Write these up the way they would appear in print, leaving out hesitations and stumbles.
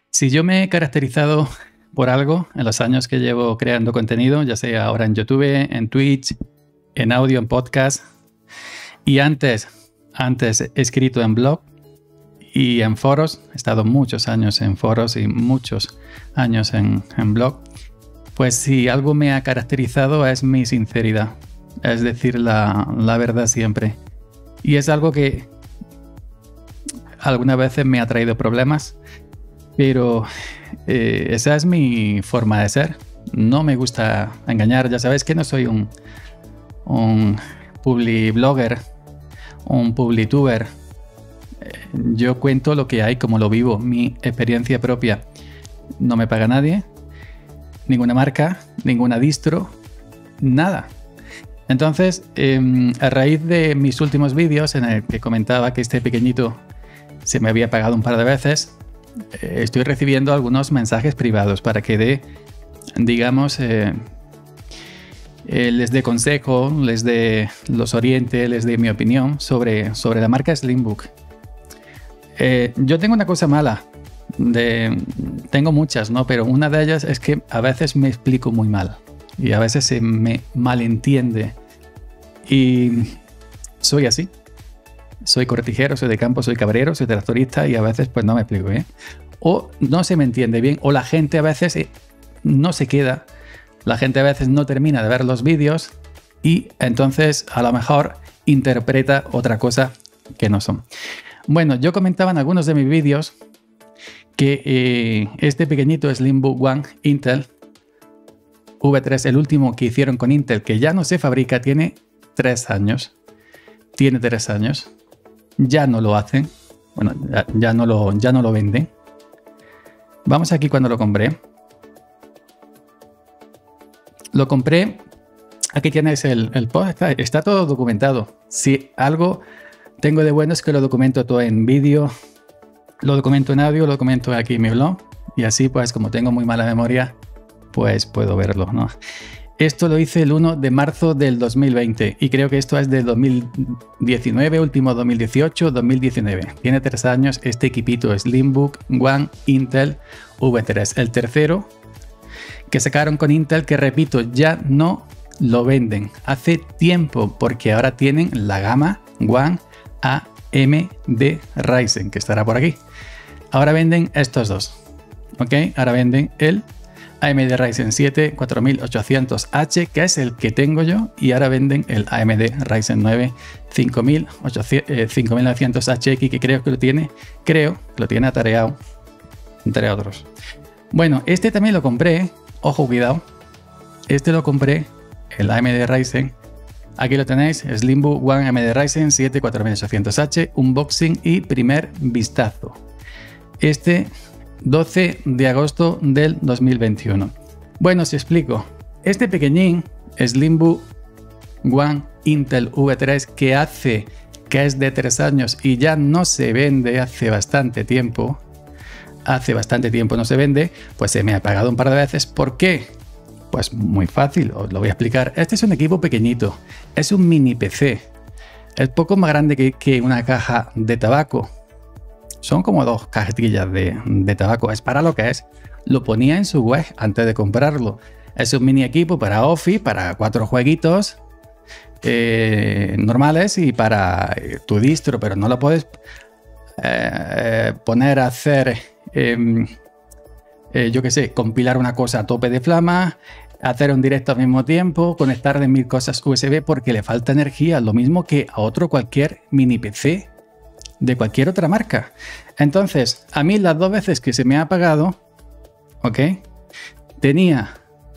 Si yo me he caracterizado por algo en los años que llevo creando contenido, ya sea ahora en YouTube, en Twitch, en audio, en podcast, y antes he escrito en blog y en foros, he estado muchos años en foros y muchos años en blog, pues si algo me ha caracterizado es mi sinceridad, es decir, la verdad siempre. Y es algo que algunas veces me ha traído problemas, pero esa es mi forma de ser. No me gusta engañar. Ya sabéis que no soy un publiblogger, un publituber. Yo cuento lo que hay, como lo vivo, mi experiencia propia. No me paga nadie, ninguna marca, ninguna distro, nada. Entonces, a raíz de mis últimos vídeos en el que comentaba que este pequeñito se me había pagado un par de veces, estoy recibiendo algunos mensajes privados para que dé, digamos, les dé consejo, los oriente, les dé mi opinión sobre la marca Slimbook. Yo tengo una cosa mala, tengo muchas, ¿no? Pero una de ellas es que a veces me explico muy mal y a veces se me malentiende y soy así. Soy cortijero, soy de campo, soy cabrero, soy tractorista y a veces pues no me explico bien. O no se me entiende bien, o la gente a veces no se queda, la gente a veces no termina de ver los vídeos y entonces a lo mejor interpreta otra cosa que no son. Bueno, yo comentaba en algunos de mis vídeos que este pequeñito Slimbook One Intel V3, el último que hicieron con Intel, que ya no se fabrica, tiene 3 años. Tiene 3 años. Ya no lo hacen. Bueno, ya no lo venden. Vamos aquí cuando lo compré. Lo compré. Aquí tienes el post. Está todo documentado. Si algo tengo de bueno es que lo documento todo en vídeo, lo documento en audio, lo documento aquí en mi blog. Y así, pues, como tengo muy mala memoria, pues puedo verlo, ¿no? Esto lo hice el 1 de marzo del 2020 y creo que esto es de 2019, último 2018, 2019. Tiene 3 años este equipito Slimbook One Intel V3. El tercero que sacaron con Intel, que repito, ya no lo venden. Hace tiempo, porque ahora tienen la gama One AMD Ryzen, que estará por aquí. Ahora venden estos dos, ¿ok? Ahora venden el AMD Ryzen 7 4800H, que es el que tengo yo, y ahora venden el AMD Ryzen 9 5900HX, que creo que lo tiene atareado entre otros. Bueno, este también lo compré, ojo, cuidado, este lo compré, el AMD Ryzen, aquí lo tenéis, Slimbook One AMD Ryzen 7 4800H, unboxing y primer vistazo. Este 12 de agosto del 2021. Bueno, os explico. Este pequeñín Slimbook One Intel V3 que es de 3 años y ya no se vende hace bastante tiempo no se vende, pues se me ha pagado un par de veces. ¿Por qué? Pues muy fácil, os lo voy a explicar. Este es un equipo pequeñito, es un mini PC, es poco más grande que una caja de tabaco. Son como 2 cajetillas de tabaco. Es para lo que es. Lo ponía en su web antes de comprarlo. Es un mini equipo para Office, para 4 jueguitos normales y para tu distro, pero no lo puedes poner a hacer, yo qué sé, compilar una cosa a tope de flama, hacer un directo al mismo tiempo, conectar de 1000 cosas USB porque le falta energía, lo mismo que a cualquier mini PC de cualquier otra marca. Entonces, a mí las 2 veces que se me ha apagado, ¿ok? Tenía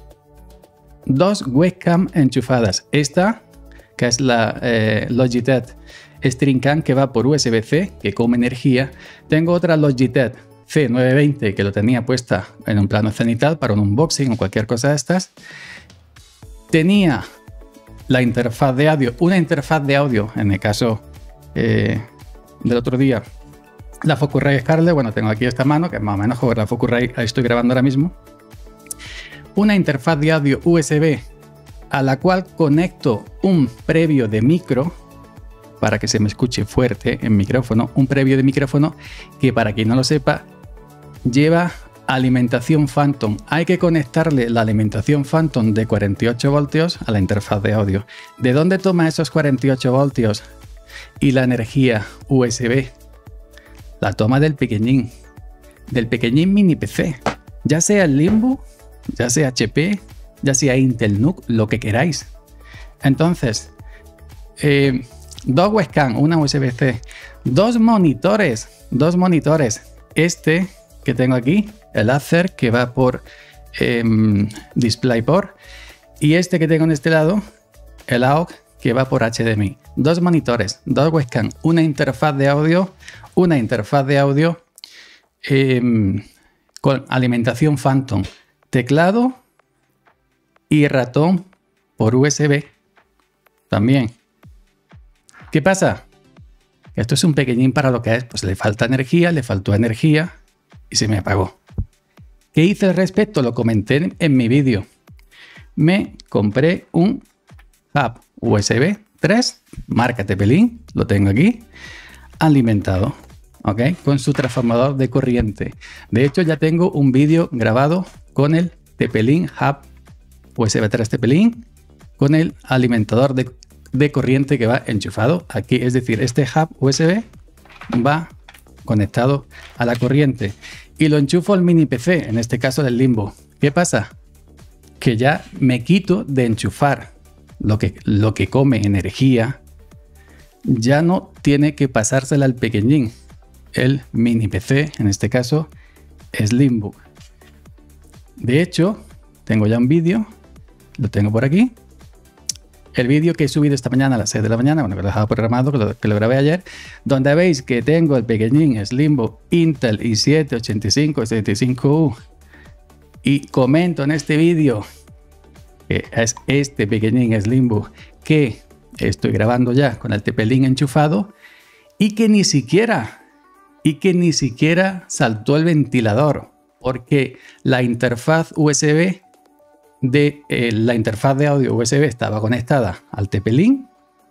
2 webcam enchufadas. Esta, que es la Logitech StreamCam, que va por USB-C, que come energía. Tengo otra Logitech C920 que lo tenía puesta en un plano cenital para un unboxing o cualquier cosa de estas. Tenía la interfaz de audio, una interfaz de audio, en el caso del otro día, la Focusrite Scarlett. Bueno, tengo aquí esta mano que es más o menos como la Focusrite, ahí estoy grabando ahora mismo. Una interfaz de audio USB a la cual conecto un previo de micro para que se me escuche fuerte en micrófono, un previo de micrófono que, para quien no lo sepa, lleva Alimentación Phantom. Hay que conectarle la alimentación Phantom de 48 voltios a la interfaz de audio. ¿De dónde toma esos 48 voltios y la energía USB? La toma del pequeñín mini PC. Ya sea el Limbo, ya sea HP, ya sea Intel NUC, lo que queráis. Entonces, dos webcam, una USB-C, dos monitores. Este que tengo aquí, el Acer, que va por DisplayPort, y este que tengo en este lado, el AUX, que va por HDMI. Dos monitores, dos webcam, una interfaz de audio con alimentación Phantom, teclado y ratón por USB también. ¿Qué pasa? Esto es un pequeñín para lo que es, pues le faltó energía y se me apagó. ¿Qué hice al respecto? Lo comenté en mi vídeo. Me compré un hub USB 3, marca TP-Link, lo tengo aquí, alimentado, ¿ok? Con su transformador de corriente. De hecho, ya tengo un vídeo grabado con el TP-Link hub USB 3 TP-Link, con el alimentador de corriente que va enchufado aquí. Es decir, este hub USB va conectado a la corriente y lo enchufo al mini PC, en este caso del Limbo. ¿Qué pasa? Que ya me quito de enchufar lo que come energía, ya no tiene que pasársela al pequeñín. El mini PC, en este caso, es Limbo. De hecho, tengo ya un vídeo, lo tengo por aquí. El vídeo que he subido esta mañana a las 6 de la mañana, bueno, que lo he dejado programado, que lo grabé ayer, donde veis que tengo el pequeñín Limbo Intel i7 8575U y comento en este vídeo que es este pequeñín Limbo que estoy grabando ya con el TP-Link enchufado y que ni siquiera saltó el ventilador, porque la interfaz USB la interfaz de audio USB estaba conectada al TP-Link.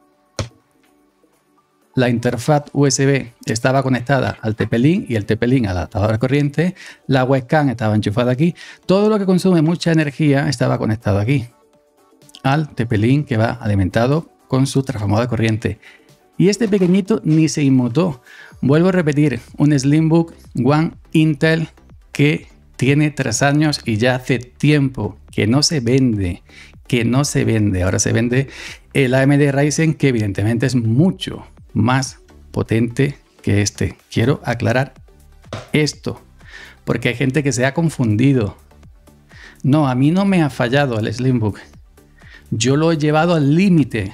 La interfaz USB estaba conectada al TP-Link y el TP-Link al adaptador de corriente. La webcam estaba enchufada aquí. Todo lo que consume mucha energía estaba conectado aquí al TP-Link, que va alimentado con su transformador de corriente. Y este pequeñito ni se inmutó. Vuelvo a repetir, un Slimbook One Intel que tiene 3 años y ya hace tiempo que no se vende. Ahora se vende el AMD Ryzen, que evidentemente es mucho más potente que este. Quiero aclarar esto, porque hay gente que se ha confundido. No, a mí no me ha fallado el Slimbook. Yo lo he llevado al límite.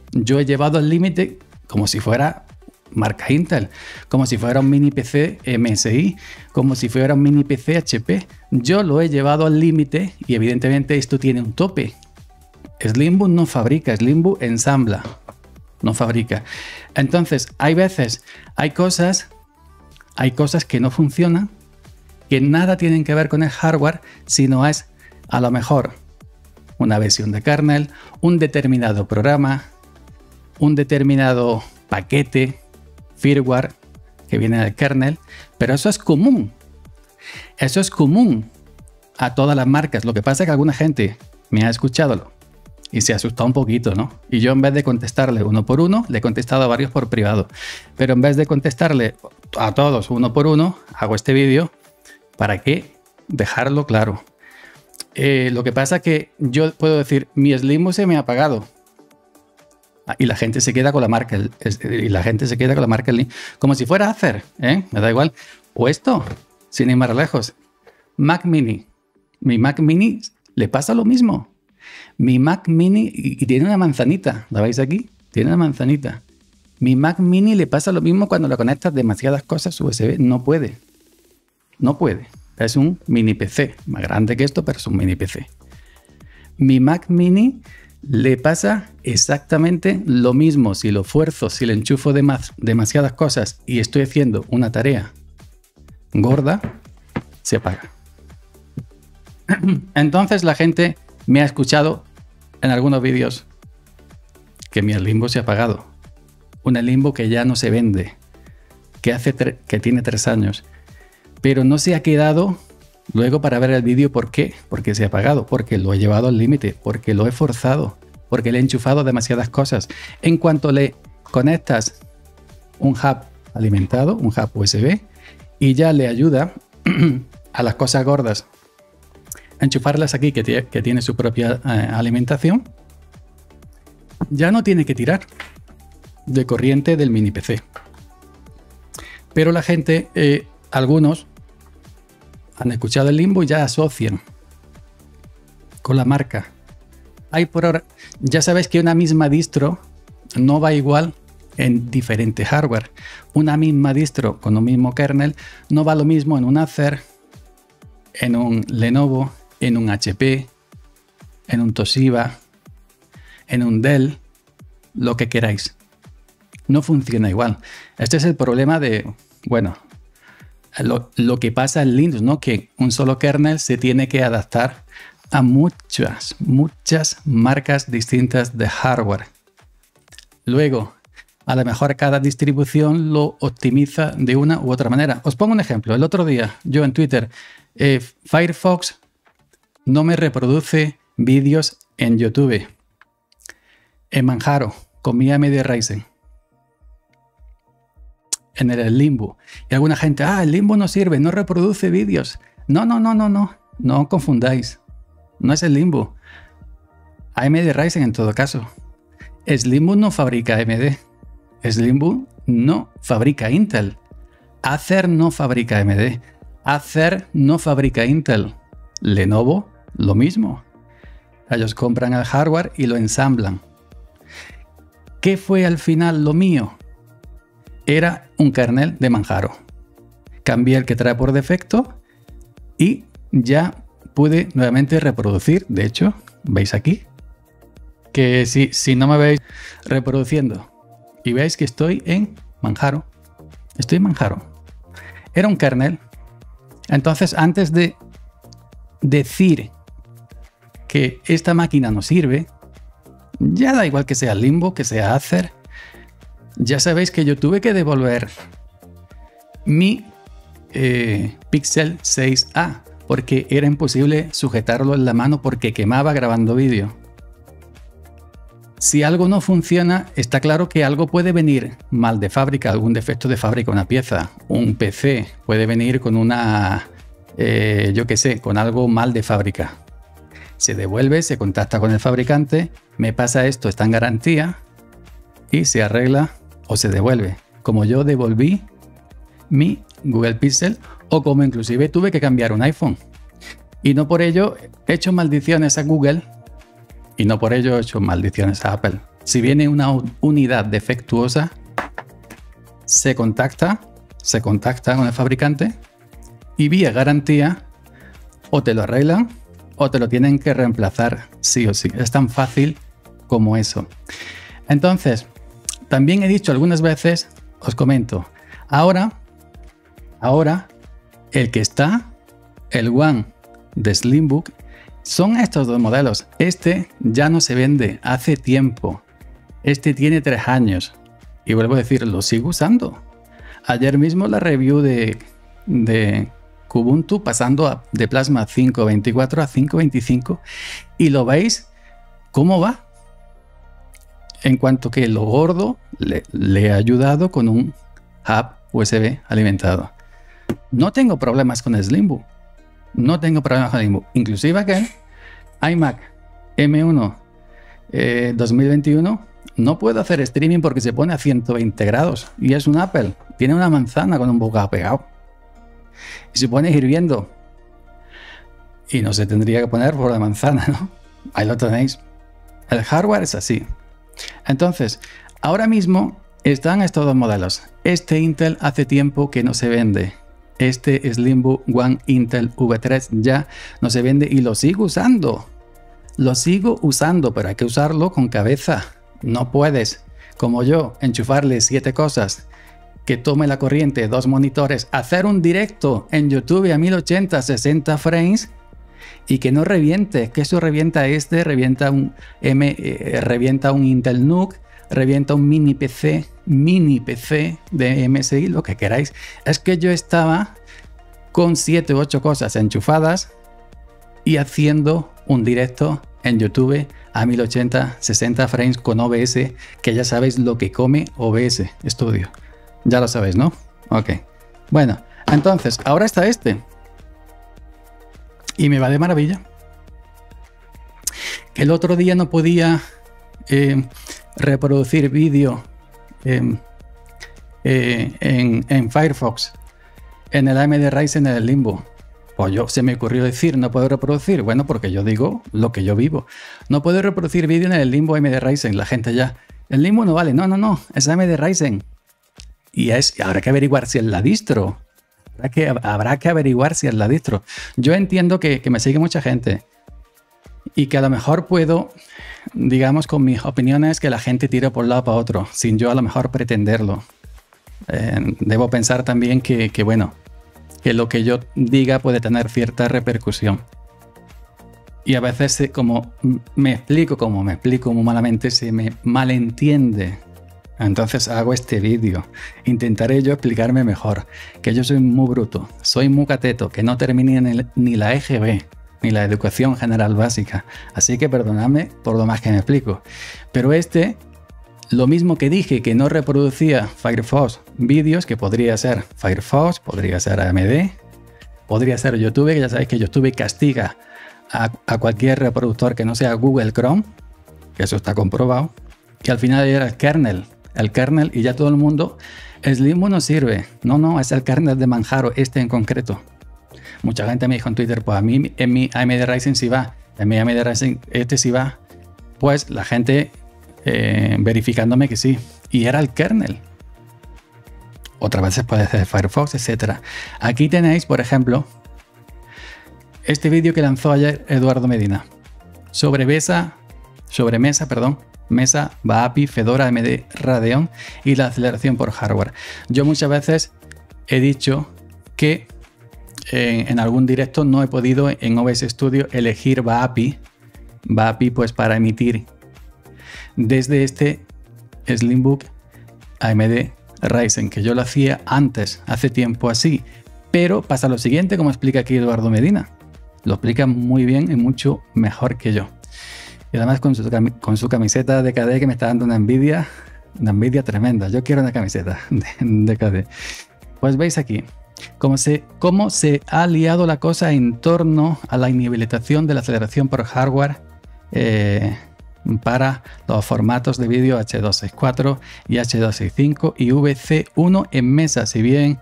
Como si fuera marca Intel, como si fuera un mini PC MSI, como si fuera un mini PC HP. Yo lo he llevado al límite y evidentemente esto tiene un tope. Slimbook no fabrica, Slimbook ensambla, no fabrica. Entonces, hay cosas que no funcionan, que nada tienen que ver con el hardware, sino es a lo mejor una versión de kernel, un determinado programa, un determinado paquete firmware que viene del kernel, pero eso es común. Eso es común a todas las marcas. Lo que pasa es que alguna gente me ha escuchado y se ha asustado un poquito, ¿no? Y yo, en vez de contestarle uno por uno, le he contestado a varios por privado. Pero en vez de contestarle a todos uno por uno, hago este vídeo para dejarlo claro. Lo que pasa es que yo puedo decir, mi Slimbook se me ha apagado. Y la gente se queda con la marca, como si fuera Acer, ¿eh? Me da igual. O esto, sin ir más lejos, Mac Mini. Mi Mac Mini le pasa lo mismo. Mi Mac Mini, y tiene una manzanita, ¿la veis aquí? Tiene una manzanita. Mi Mac Mini le pasa lo mismo cuando le conectas demasiadas cosas USB. No puede. Es un mini PC, más grande que esto, pero es un mini PC. Mi Mac Mini le pasa exactamente lo mismo. Si lo fuerzo, si le enchufo demasiadas cosas y estoy haciendo una tarea gorda, se apaga. Entonces la gente me ha escuchado en algunos vídeos que mi Limbo se ha apagado. Un Limbo que ya no se vende, que tiene 3 años, pero no se ha quedado Luego para ver el vídeo, ¿por qué? Porque se ha apagado, porque lo he llevado al límite, porque lo he forzado, porque le he enchufado demasiadas cosas. En cuanto le conectas un hub alimentado, un hub USB, y ya le ayuda a las cosas gordas a enchufarlas aquí, que tiene su propia alimentación, ya no tiene que tirar de corriente del mini PC. Pero la gente, algunos, han escuchado el Limbo y ya asocian con la marca. Ya sabéis que una misma distro no va igual en diferente hardware. Una misma distro con un mismo kernel no va lo mismo en un Acer, en un Lenovo, en un HP, en un Toshiba, en un Dell, lo que queráis. No funciona igual. Este es el problema de, bueno, lo que pasa en Linux, ¿no? Que un solo kernel se tiene que adaptar a muchas marcas distintas de hardware. Luego, a lo mejor cada distribución lo optimiza de una u otra manera. Os pongo un ejemplo. El otro día, yo en Twitter, Firefox no me reproduce vídeos en YouTube. En Manjaro, con mi AMD Ryzen. En el Limbo. Y alguna gente, el Limbo no sirve, no reproduce vídeos. No confundáis. No es el Limbo. AMD Ryzen en todo caso. Slimbo no fabrica AMD. Slimbo no fabrica Intel. Acer no fabrica AMD. Acer no fabrica Intel. Lenovo, lo mismo. Ellos compran el hardware y lo ensamblan. ¿Qué fue al final lo mío? Era un kernel de Manjaro. Cambié el que trae por defecto y ya pude nuevamente reproducir. De hecho, veis aquí que si no me veis reproduciendo y veis que estoy en Manjaro. Estoy en Manjaro. Era un kernel. Entonces, antes de decir que esta máquina no sirve, ya da igual que sea Limbo, que sea Acer. Ya sabéis que yo tuve que devolver mi Pixel 6a porque era imposible sujetarlo en la mano porque quemaba grabando vídeo. Si algo no funciona, está claro que algo puede venir mal de fábrica, algún defecto de fábrica, una pieza, un PC puede venir con una, yo qué sé, con algo mal de fábrica. Se devuelve, se contacta con el fabricante, me pasa esto, está en garantía y se arregla o se devuelve. Como yo devolví mi Google Pixel o como inclusive tuve que cambiar un iPhone. Y no por ello he hecho maldiciones a Google y no por ello he hecho maldiciones a Apple. Si viene una unidad defectuosa, se contacta con el fabricante y vía garantía o te lo arreglan o te lo tienen que reemplazar sí o sí. Es tan fácil como eso. Entonces, también he dicho algunas veces, os comento, ahora el que está, el One de Slimbook, son estos dos modelos. Este ya no se vende hace tiempo. Este tiene 3 años. Y vuelvo a decir, lo sigo usando. Ayer mismo la review de Kubuntu pasando de Plasma 5.24 a 5.25 y lo veis cómo va. En cuanto que lo gordo le he ayudado con un hub USB alimentado. No tengo problemas con Slimbook. No tengo problemas con Slimbook. Inclusive aquel iMac M1 2021 no puedo hacer streaming porque se pone a 120 grados y es un Apple. Tiene una manzana con un bocado pegado. Y se pone hirviendo. Y no se tendría que poner por la manzana, ¿no? Ahí lo tenéis. El hardware es así. Entonces, ahora mismo están estos dos modelos. Este Intel hace tiempo que no se vende. Este Slimbook One Intel V3 ya no se vende y lo sigo usando. Lo sigo usando, pero hay que usarlo con cabeza. No puedes, como yo, enchufarle 7 cosas, que tome la corriente, 2 monitores, hacer un directo en YouTube a 1080, 60 frames y que no reviente, que eso revienta revienta un Intel NUC, revienta un mini PC de MSI, lo que queráis. Es que yo estaba con 7 u 8 cosas enchufadas y haciendo un directo en YouTube a 1080, 60 frames con OBS, que ya sabéis lo que come OBS Studio. Ya lo sabéis, ¿no? Ok. Bueno, entonces, ahora está este. Y me va de maravilla. Que el otro día no podía reproducir vídeo en Firefox, en el AMD Ryzen, en el Limbo. Pues se me ocurrió decir, no puedo reproducir. Bueno, porque yo digo lo que yo vivo. No puedo reproducir vídeo en el Limbo AMD Ryzen. La gente ya, el Limbo no vale. No, es AMD Ryzen. Y habrá que averiguar si es la distro. Habrá que averiguar si es la distro. Yo entiendo que me sigue mucha gente y que a lo mejor puedo, digamos, con mis opiniones, que la gente tire por un lado para otro, sin yo a lo mejor pretenderlo. Debo pensar también que bueno, que lo que yo diga puede tener cierta repercusión. Y a veces, como me explico muy malamente, se me malentiende. Entonces hago este vídeo. Intentaré yo explicarme mejor. Que yo soy muy bruto, soy muy cateto, que no terminé ni la EGB, ni la educación general básica. Así que perdonadme por lo más que me explico. Pero lo mismo que dije que no reproducía Firefox vídeos, que podría ser Firefox, podría ser AMD, podría ser YouTube, que ya sabéis que YouTube castiga a cualquier reproductor que no sea Google Chrome, que eso está comprobado, que al final era el kernel, y ya todo el mundo, el Limbo no sirve. No, es el kernel de Manjaro, este en concreto. Mucha gente me dijo en Twitter, pues a mí en mi AMD Ryzen sí va, en mi AMD Ryzen este sí va. Pues la gente verificándome que sí, y era el kernel. Otras veces puede ser Firefox, etc. Aquí tenéis, por ejemplo, este vídeo que lanzó ayer Eduardo Medina sobre Mesa, VAPI, Fedora, AMD Radeon y la aceleración por hardware. Yo muchas veces he dicho que en algún directo no he podido en OBS Studio elegir VAPI pues para emitir desde este Slimbook AMD Ryzen, que yo lo hacía antes, hace tiempo así, pero pasa lo siguiente, como explica aquí Eduardo Medina. Lo explica muy bien y mucho mejor que yo. Y además con su camiseta de KDE, que me está dando una envidia tremenda. Yo quiero una camiseta de KDE. Pues veis aquí cómo se ha liado la cosa en torno a la inhabilitación de la aceleración por hardware para los formatos de vídeo H264 y H265 y VC1 en Mesa. Si bien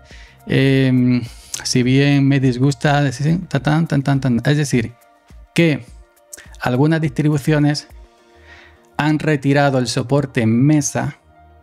me disgusta decir, es decir, que algunas distribuciones han retirado el soporte en Mesa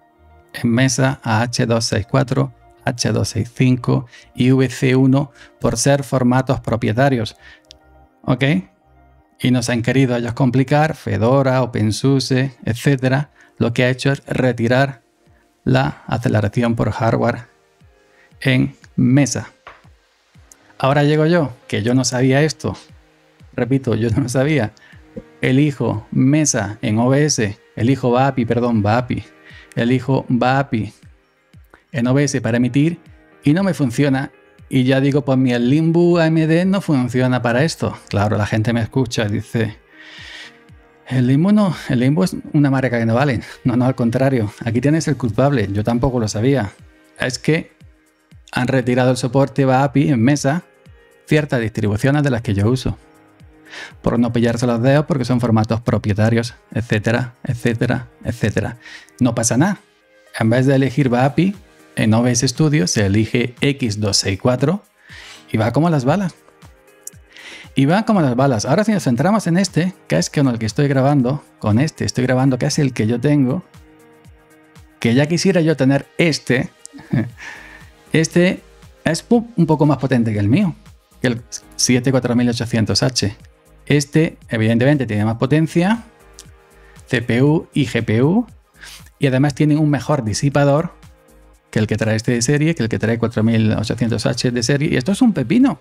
a H264, H265 y VC1 por ser formatos propietarios. ¿Ok? Y nos han querido ellos complicar, Fedora, OpenSUSE, etcétera. Lo que ha hecho es retirar la aceleración por hardware en Mesa. Ahora llego yo, que yo no sabía esto. Repito, yo no lo sabía. Elijo Mesa en OBS, elijo VAPI, elijo VAPI en OBS para emitir y no me funciona. Y ya digo, pues mi Limbo AMD no funciona para esto. Claro, la gente me escucha y dice, el Limbo es una marca que no vale. No, al contrario, aquí tienes el culpable. Yo tampoco lo sabía. Es que han retirado el soporte VAPI en Mesa ciertas distribuciones de las que yo uso, por no pillarse los dedos porque son formatos propietarios, etcétera, etcétera, etcétera. No pasa nada. En vez de elegir VAPI en OBS Studio, se elige X264 y va como las balas. Ahora si nos centramos en este, que es con el que estoy grabando, que es el que yo tengo, que ya quisiera yo tener este es un poco más potente que el mío, que el 74800H. Este, evidentemente, tiene más potencia, CPU y GPU, y además tiene un mejor disipador que el que trae este de serie, que el que trae 4800H de serie, y esto es un pepino.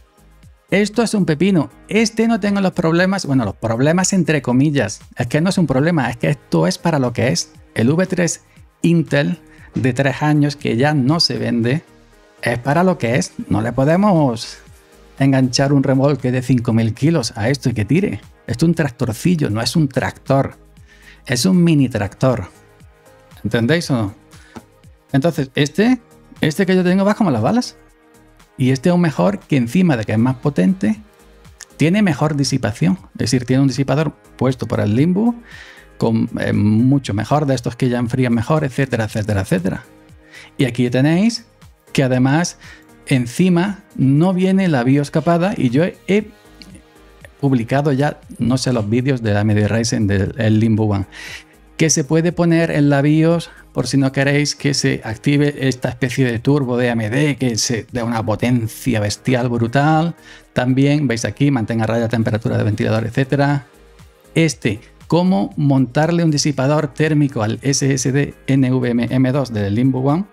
Este no tengo los problemas, bueno, los problemas entre comillas, es que no es un problema, es que esto es para lo que es. El V3 Intel de 3 años que ya no se vende, es para lo que es. No le podemos enganchar un remolque de 5.000 kilos a esto y que tire. Esto es un tractorcillo, no es un tractor. Es un mini tractor. ¿Entendéis o no? Entonces, este que yo tengo va como las balas. Y este es aún mejor, que encima de que es más potente, tiene mejor disipación. Es decir, tiene un disipador puesto por el Limbo, con mucho mejor, de estos que ya enfrían mejor, etcétera, etcétera, etcétera. Y aquí tenéis que además encima no viene la BIOS capada, y yo he publicado ya, no sé, los vídeos de AMD Ryzen del Limbo One, que se puede poner en la BIOS por si no queréis que se active esta especie de turbo de AMD que se da una potencia bestial brutal. También veis aquí, mantenga a raya temperatura de ventilador, etcétera. Cómo montarle un disipador térmico al SSD NVMe M2 del Limbo One.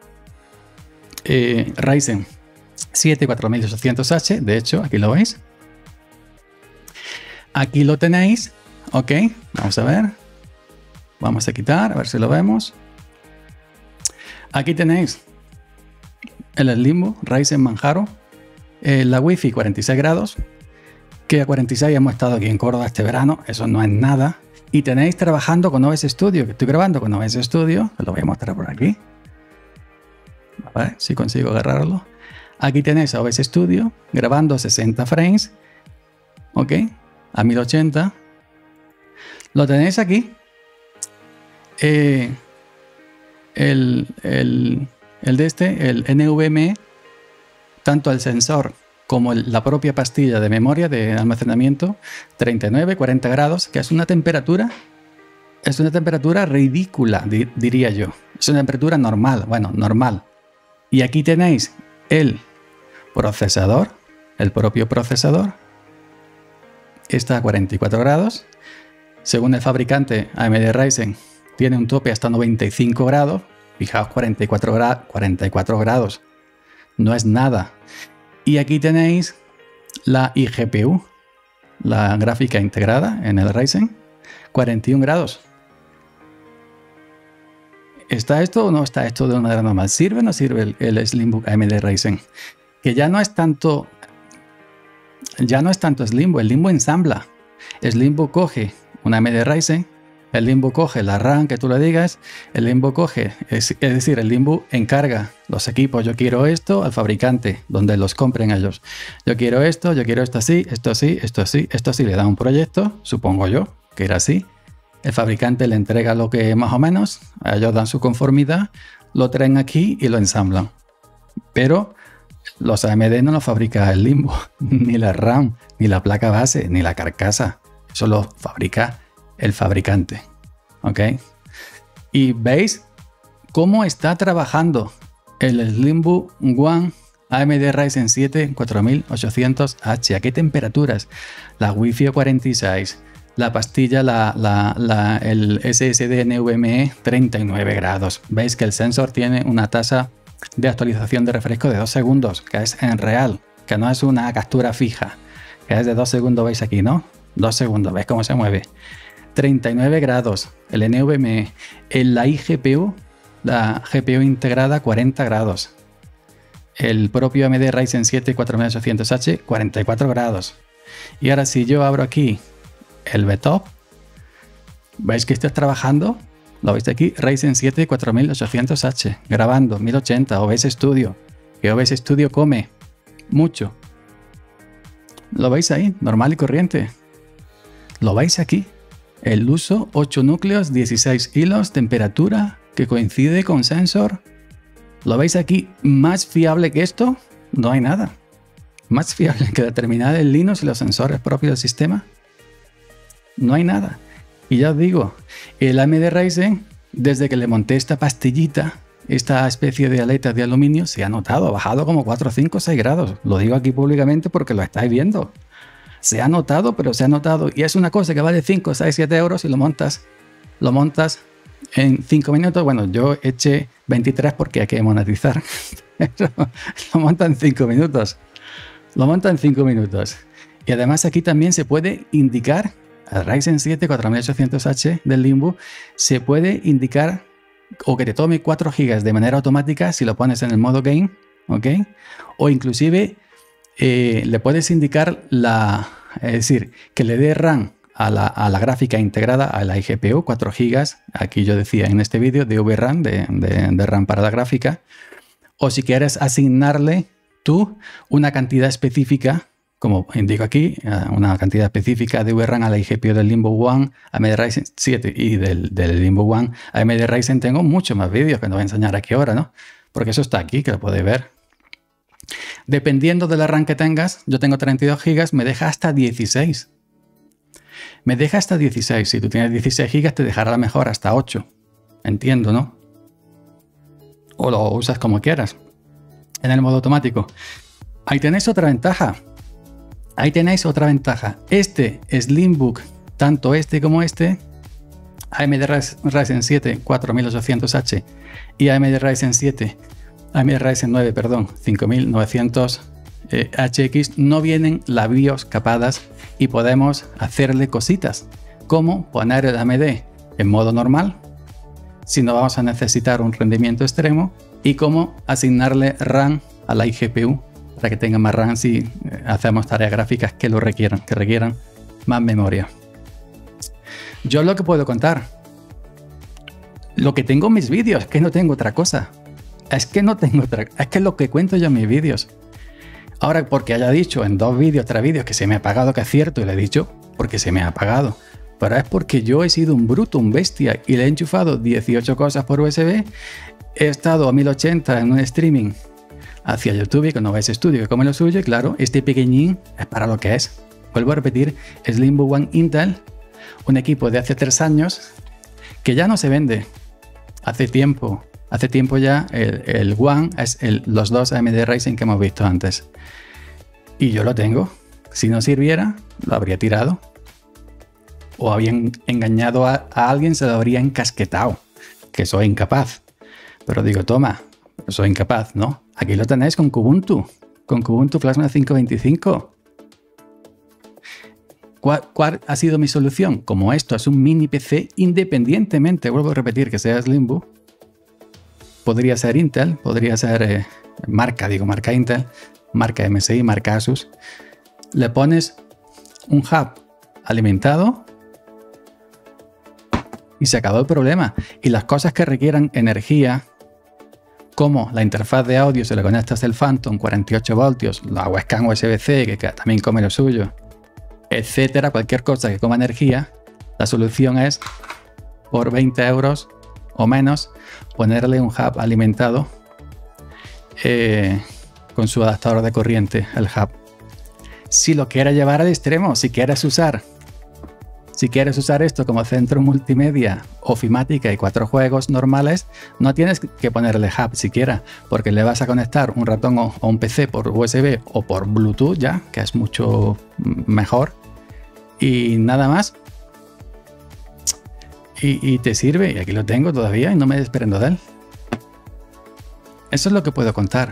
Ryzen 7 4800H, de hecho, aquí lo veis. Aquí lo tenéis, ok, vamos a ver. Vamos a quitar, a ver si lo vemos. Aquí tenéis el Limbo Ryzen Manjaro, la Wi-Fi 46 grados, que a 46 hemos estado aquí en Córdoba este verano, eso no es nada. Y tenéis trabajando con OBS Studio, que estoy grabando con OBS Studio, os lo voy a mostrar por aquí. A ver si consigo agarrarlo. Aquí tenéis a OBS Studio grabando 60 frames, ok, a 1080. Lo tenéis aquí. El NVMe, tanto el sensor como la propia pastilla de memoria de almacenamiento, 39, 40 grados, que es una temperatura ridícula, diría yo. Es una temperatura normal, bueno, normal. Y aquí tenéis el procesador, el propio procesador, está a 44 grados. Según el fabricante, AMD Ryzen tiene un tope hasta 95 grados. Fijaos, 44 grados. No es nada. Y aquí tenéis la iGPU, la gráfica integrada en el Ryzen, 41 grados. ¿Está esto o no está esto de una manera normal? ¿Sirve o no sirve el Slimbook AMD Ryzen? Que ya no es tanto Slimbo, el Limbo ensambla. Slimbo coge una AMD Ryzen, el Limbo coge la RAM que tú le digas, el Limbo coge, es decir, el Limbo encarga los equipos. Yo quiero esto al fabricante, donde los compren ellos. Yo quiero esto así, esto así, esto así, esto así. Le da un proyecto, supongo yo que era así. El fabricante le entrega lo que más o menos, a ellos dan su conformidad, lo traen aquí y lo ensamblan. Pero los AMD no lo fabrica el Limbo, ni la RAM, ni la placa base, ni la carcasa. Eso lo fabrica el fabricante, ¿ok? Y veis cómo está trabajando el Slimbook One AMD Ryzen 7 4800H. ¿A qué temperaturas? La Wi-Fi 46, la pastilla, el SSD NVMe 39 grados. Veis que el sensor tiene una tasa de actualización de refresco de 2 segundos, que es en real, que no es una captura fija, que es de 2 segundos, veis aquí, ¿no? 2 segundos, ¿veis cómo se mueve? 39 grados, el NVMe, en la iGPU, la GPU integrada 40 grados, el propio AMD Ryzen 7 4800H 44 grados. Y ahora si yo abro aquí el VTOP, veis que está trabajando, lo veis aquí, Ryzen 7 4800H, grabando 1080, OBS Studio, que OBS Studio come mucho. Lo veis ahí, normal y corriente. Lo veis aquí. El uso 8 núcleos, 16 hilos, temperatura que coincide con sensor. ¿Lo veis aquí? Más fiable que esto, no hay nada. Más fiable que determinar el Linux y los sensores propios del sistema, no hay nada. Y ya os digo, el AMD Ryzen, desde que le monté esta pastillita, esta especie de aletas de aluminio, se ha notado, ha bajado como 4, 5, 6 grados. Lo digo aquí públicamente porque lo estáis viendo. Se ha notado, pero se ha notado. Y es una cosa que vale 5, 6, 7 euros y lo montas en 5 minutos. Bueno, yo eché 23 porque hay que monetizar. Pero lo monta en 5 minutos. Lo monta en 5 minutos. Y además aquí también se puede indicar, al Ryzen 7 4800H del Limbo, se puede indicar o que te tome 4 GB de manera automática si lo pones en el modo game, ¿ok? O inclusive le puedes indicar es decir, que le dé RAM a la gráfica integrada, a la iGPU, 4 GB. Aquí yo decía en este vídeo de VRAM, de RAM para la gráfica. O si quieres asignarle tú una cantidad específica, como indico aquí, una cantidad específica de VRAM a la iGPU del Limbo One, AMD Ryzen 7 y del Limbo One, AMD Ryzen. Tengo muchos más vídeos que no voy a enseñar aquí ahora, ¿no? Porque eso está aquí, que lo podéis ver. Dependiendo de la RAM que tengas, yo tengo 32 GB, me deja hasta 16. Me deja hasta 16. Si tú tienes 16 GB, te dejará a lo mejor hasta 8. Entiendo, ¿no? O lo usas como quieras. En el modo automático. Ahí tenéis otra ventaja. Ahí tenéis otra ventaja. Este Slimbook, tanto este como este, AMD Ryzen 7 4800H y AMD Ryzen 9, perdón, 5900 HX, no vienen las BIOS capadas y podemos hacerle cositas, como poner el AMD en modo normal, si no vamos a necesitar un rendimiento extremo, y cómo asignarle RAM a la iGPU para que tenga más RAM si hacemos tareas gráficas que requieran más memoria. Yo lo que puedo contar, lo que tengo en mis vídeos, que no tengo otra cosa. Es que lo que cuento yo en mis vídeos. Ahora, porque haya dicho en 2 vídeos, 3 vídeos que se me ha apagado, que es cierto, y le he dicho porque se me ha apagado. Pero es porque yo he sido un bruto, un bestia, y le he enchufado 18 cosas por USB. He estado a 1080 en un streaming hacia YouTube, que no veis estudio, que come lo suyo, y claro, este pequeñín es para lo que es. Vuelvo a repetir, es Limbo One Intel, un equipo de hace 3 años, que ya no se vende. Hace tiempo ya el One es los 2 AMD Ryzen que hemos visto antes. Y yo lo tengo. Si no sirviera, lo habría tirado. O habían engañado a alguien, se lo habría encasquetado. Que soy incapaz. Pero digo, toma, soy incapaz, ¿no? Aquí lo tenéis con Kubuntu. Con Kubuntu Plasma 525. ¿Cuál ha sido mi solución? Como esto es un mini PC, independientemente, vuelvo a repetir, que sea Slimbook, podría ser Intel, podría ser marca Intel, marca MSI, marca Asus. Le pones un hub alimentado y se acabó el problema. Y las cosas que requieran energía, como la interfaz de audio, se le conectas el Phantom 48 voltios, la webcam USB-C, que también come lo suyo, etcétera, cualquier cosa que coma energía, la solución es, por 20 euros o menos, ponerle un hub alimentado con su adaptador de corriente, el hub. Si lo quieres llevar al extremo, si quieres usar esto como centro multimedia, ofimática y 4 juegos normales, no tienes que ponerle hub siquiera, porque le vas a conectar un ratón o un PC por USB o por Bluetooth ya, que es mucho mejor, y nada más. Y te sirve, y aquí lo tengo todavía y no me desprendo de él. Eso es lo que puedo contar.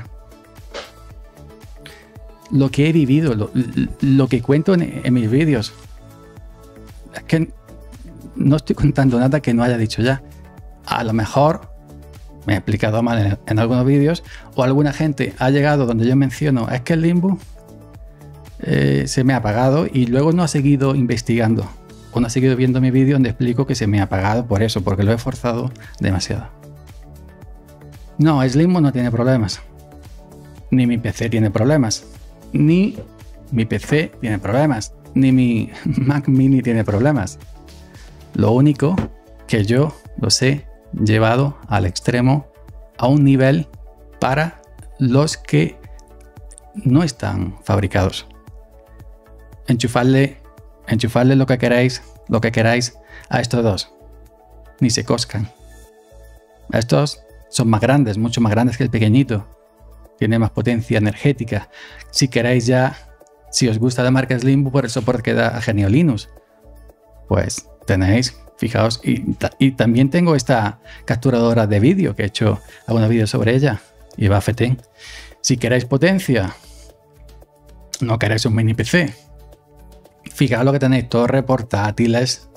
Lo que he vivido, lo que cuento en mis vídeos. Es que no estoy contando nada que no haya dicho ya. A lo mejor me he explicado mal en algunos vídeos, o alguna gente ha llegado donde yo menciono, es que el Limbo se me ha apagado, y luego no ha seguido investigando. O no ha seguido viendo mi vídeo donde explico que se me ha apagado por eso, porque lo he forzado demasiado. No, Slimbo no tiene problemas. Ni mi PC tiene problemas. Ni mi PC tiene problemas. Ni mi Mac Mini tiene problemas. Lo único que yo los he llevado al extremo, a un nivel para los que no están fabricados. Enchufarle lo que queráis a estos dos. Ni se coscan. Estos son más grandes, mucho más grandes que el pequeñito. Tiene más potencia energética. Si queréis ya, si os gusta la marca Slimbook por el soporte que da a GNU Linux, pues tenéis, fijaos, y también tengo esta capturadora de vídeo que he hecho algunos vídeos sobre ella, y va FETEN. Si queréis potencia, no queréis un mini PC, fijaos lo que tenéis, torre, portátiles,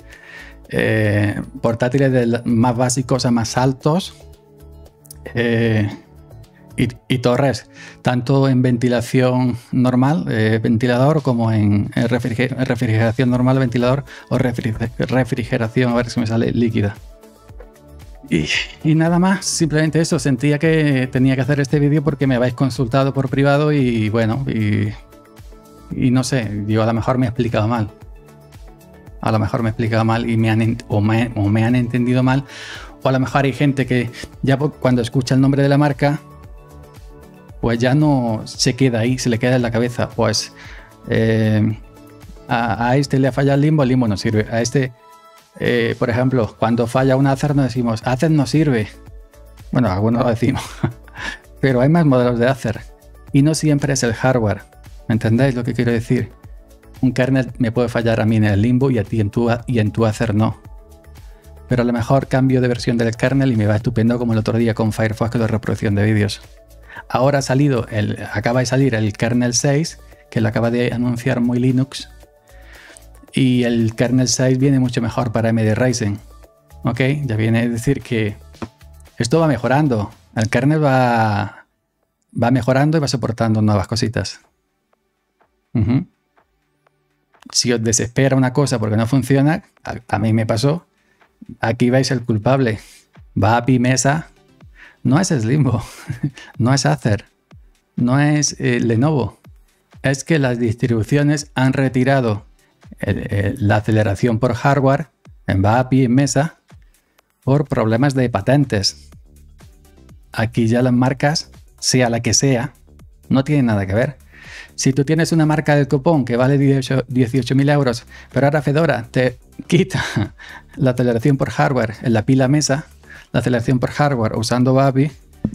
portátiles de más básicos a más altos, Y torres, tanto en ventilación normal, ventilador, como en refrigeración normal, ventilador, o refrigeración, a ver si me sale líquida. Y nada más, simplemente eso. Sentía que tenía que hacer este vídeo porque me habéis consultado por privado y bueno, y no sé, digo, a lo mejor me he explicado mal. A lo mejor me he explicado mal y me han entendido mal. O a lo mejor hay gente que ya cuando escucha el nombre de la marca, pues ya no se queda ahí, se le queda en la cabeza. Pues a este le ha fallado el limbo no sirve. A este, por ejemplo, cuando falla un Acer no decimos, Acer no sirve. Bueno, algunos lo decimos. Pero hay más modelos de Acer. Y no siempre es el hardware. ¿Me entendéis lo que quiero decir? Un kernel me puede fallar a mí en el limbo y a ti en tu Acer no. Pero a lo mejor cambio de versión del kernel y me va estupendo, como el otro día con Firefox con la reproducción de vídeos. Ahora acaba de salir el kernel 6, que lo acaba de anunciar Muy Linux. Y el kernel 6 viene mucho mejor para AMD Ryzen. ¿Ok? Ya viene a decir que esto va mejorando. El kernel va mejorando y va soportando nuevas cositas. Si os desespera una cosa porque no funciona, a mí me pasó, aquí vais el culpable. Va a Mesa, no es Slimbo, no es Acer, no es Lenovo. Es que las distribuciones han retirado la aceleración por hardware en VAPI y en Mesa por problemas de patentes. Aquí ya las marcas, sea la que sea, no tienen nada que ver. Si tú tienes una marca del copón que vale 18.000 euros, pero ahora Fedora te quita la aceleración por hardware en la pila Mesa, la aceleración por hardware usando VAPI,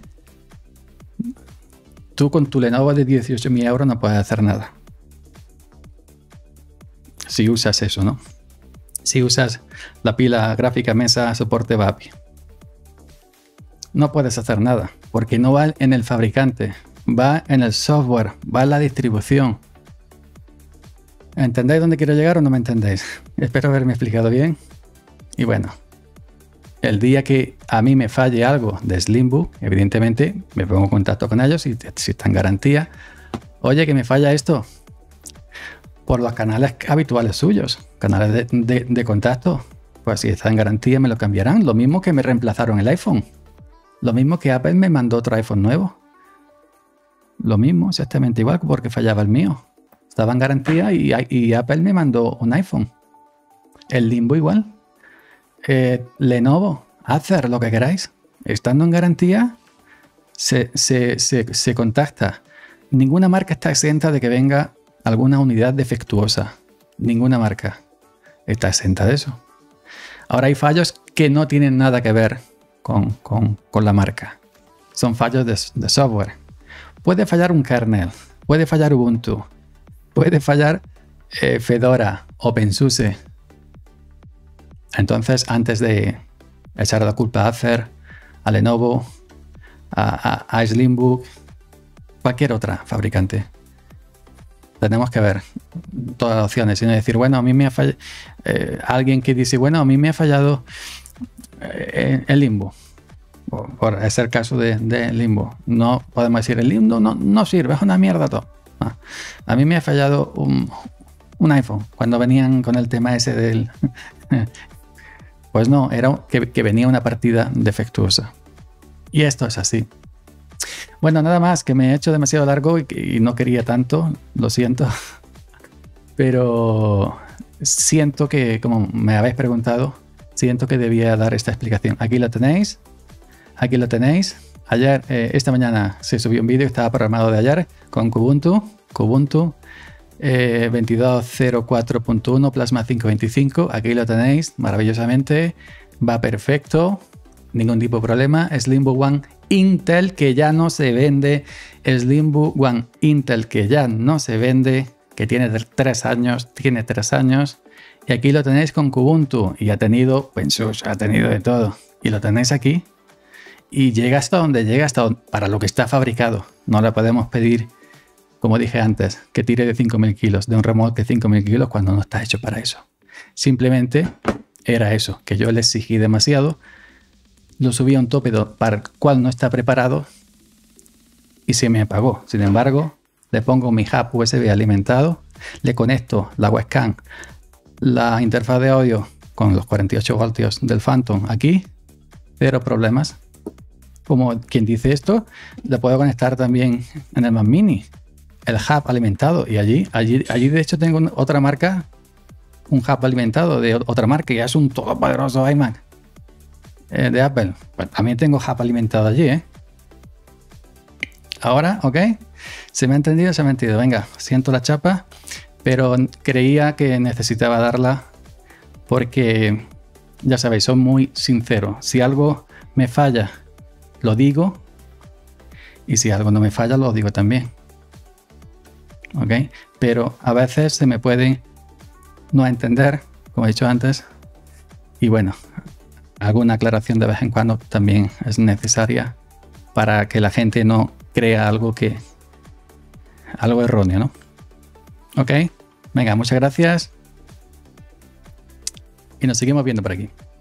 tú con tu Lenovo de 18.000 euros no puedes hacer nada. Si usas eso, ¿no? Si usas la pila gráfica Mesa soporte VAPI. No puedes hacer nada, porque no va en el fabricante. Va en el software, va en la distribución. ¿Entendéis dónde quiero llegar o no me entendéis? Espero haberme explicado bien. Y bueno, el día que a mí me falle algo de Slimbook, evidentemente me pongo en contacto con ellos y si está en garantía. Oye, que me falla esto. Por los canales habituales suyos, canales de contacto. Pues si está en garantía me lo cambiarán. Lo mismo que me reemplazaron el iPhone. Lo mismo que Apple me mandó otro iPhone nuevo. Lo mismo, exactamente igual, porque fallaba el mío. Estaba en garantía y Apple me mandó un iPhone. El Limbo igual. Lenovo, Acer, lo que queráis. Estando en garantía, se contacta. Ninguna marca está exenta de que venga alguna unidad defectuosa. Ninguna marca está exenta de eso. Ahora hay fallos que no tienen nada que ver con la marca. Son fallos de software. Puede fallar un kernel, puede fallar Ubuntu, puede fallar Fedora, OpenSUSE. Entonces, antes de echar la culpa a Acer, a Lenovo, a Slimbook, cualquier otra fabricante, tenemos que ver todas las opciones y no decir, bueno, a mí me ha fallado. Alguien que dice, bueno, a mí me ha fallado el Limbo. Por ese el caso de Limbo. No podemos decir el Limbo no sirve, es una mierda todo. No. A mí me ha fallado un iPhone cuando venían con el tema ese del... Pues no, era que venía una partida defectuosa. Y esto es así. Bueno, nada más, que me he hecho demasiado largo y no quería tanto, lo siento. Pero siento que, como me habéis preguntado, siento que debía dar esta explicación. Aquí lo tenéis. Aquí lo tenéis. Ayer, esta mañana se subió un vídeo, estaba programado de ayer, con Kubuntu 22.04.1 Plasma 525. Aquí lo tenéis, maravillosamente. Va perfecto, ningún tipo de problema. Slimbook One Intel, que ya no se vende. Slimbook One Intel, que ya no se vende, que tiene 3 años. Tiene 3 años. Y aquí lo tenéis con Kubuntu. Y ha tenido OpenSUSE, ha tenido de todo. Y lo tenéis aquí. Y llega hasta donde llega, para lo que está fabricado. No le podemos pedir, como dije antes, que tire de 5.000 kilos, de un remote de 5.000 kilos cuando no está hecho para eso. Simplemente era eso, que yo le exigí demasiado, lo subí a un tope para el cual no está preparado y se me apagó. Sin embargo, le pongo mi hub USB alimentado, le conecto la webcam, la interfaz de audio con los 48 voltios del Phantom aquí, cero problemas. Como quien dice esto, le puedo conectar también en el Mac Mini, el hub alimentado, y allí de hecho tengo otra marca, un hub alimentado de otra marca, y es un todopoderoso iMac de Apple. Pues también tengo hub alimentado allí, ¿eh? Ahora, ¿ok? ¿Se me ha entendido? Se me ha entendido. Venga, siento la chapa, pero creía que necesitaba darla porque, ya sabéis, soy muy sincero. Si algo me falla, lo digo, y si algo no me falla, lo digo también. ¿Ok? Pero a veces se me puede no entender, como he dicho antes, y bueno, alguna aclaración de vez en cuando también es necesaria para que la gente no crea algo erróneo, ¿no? Ok, venga, muchas gracias y nos seguimos viendo por aquí.